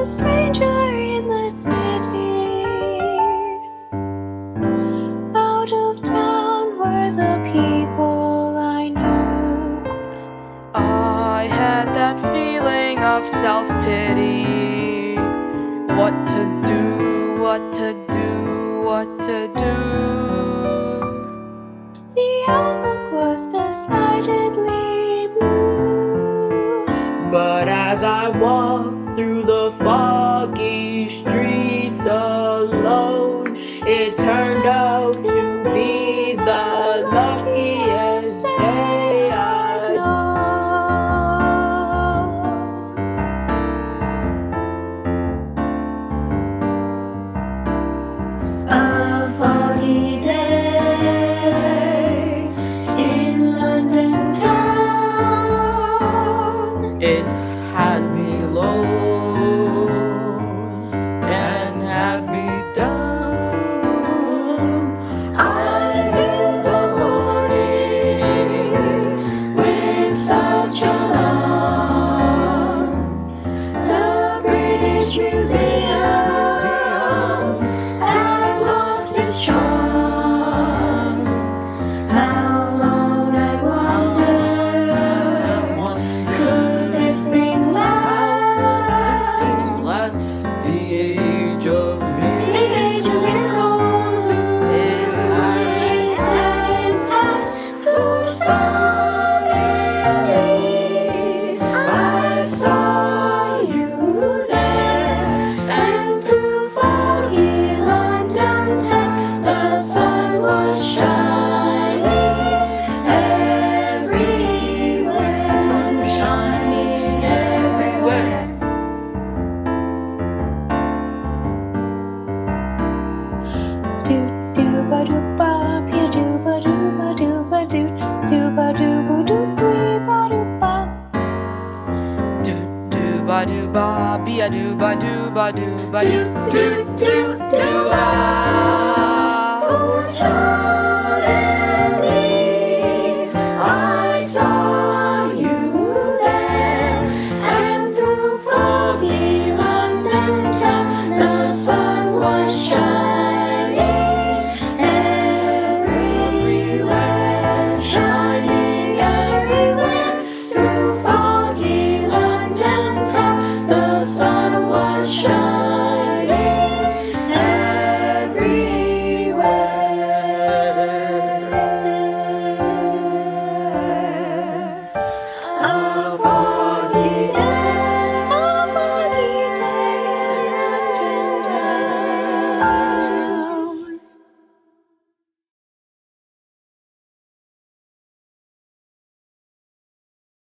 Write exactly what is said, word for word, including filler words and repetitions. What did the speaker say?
a stranger in the city. Out of town were the people I knew. I had that feeling of self-pity. What to do, what to do, what to do. The outlook was decidedly blue. But as I walked through the foggy streets alone, it turned out to be the luckiest day I'd known. A foggy day in London town. It had me low and had me down. I knew the morning with such alarm. The British Museum had lost its charm. How long, I wonder, could this thing last? Last the age of The me. age of miracles. It hadn't passed, for suddenly I saw you there, and through foggy London town the sun was shining everywhere. The sun was shining everywhere. Do do ba do ba, ya do ba do ba do ba do, do ba do ba do dwee ba do ba. Do do ba do ba, be a do ba do ba do ba do do do do ah. For sure.